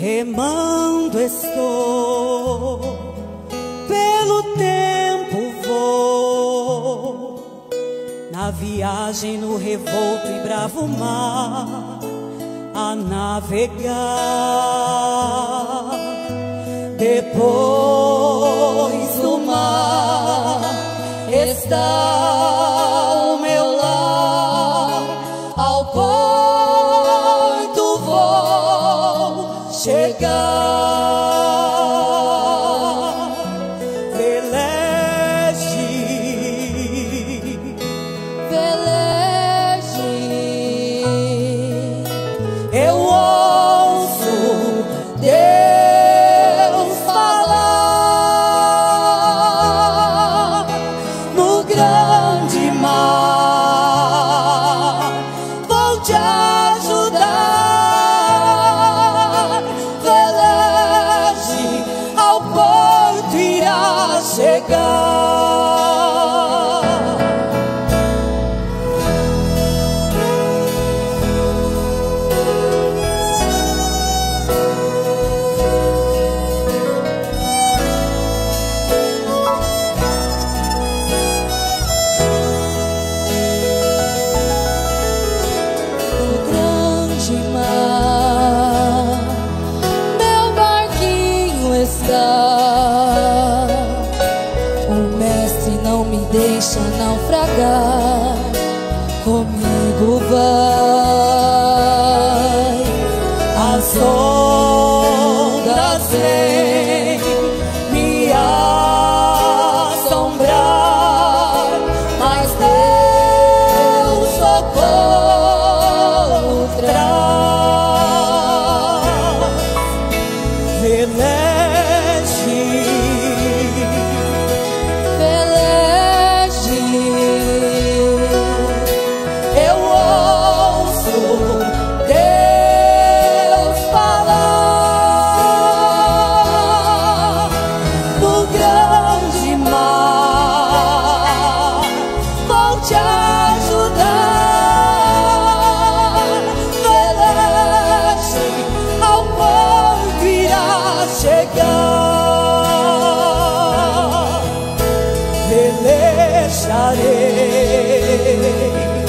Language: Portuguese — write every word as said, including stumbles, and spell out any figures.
remando estou, pelo tempo vou, na viagem no revolto e bravo mar, a navegar. Depois do mar está o meu lar, ao porto vou chegar. Veleje, veleje, eu ouço Deus falar no grande mar. Vou te ajudar, veleje, ao porto irá chegar. O mestre não me deixa naufragar, comigo vai. As ondas vêm me assombrar, mas Deus socorro traz. Veleje, Veleje, eu ouço Deus falar no grande mar. Vou te ajudar, veleje, ao porto irá chegar. Velejarei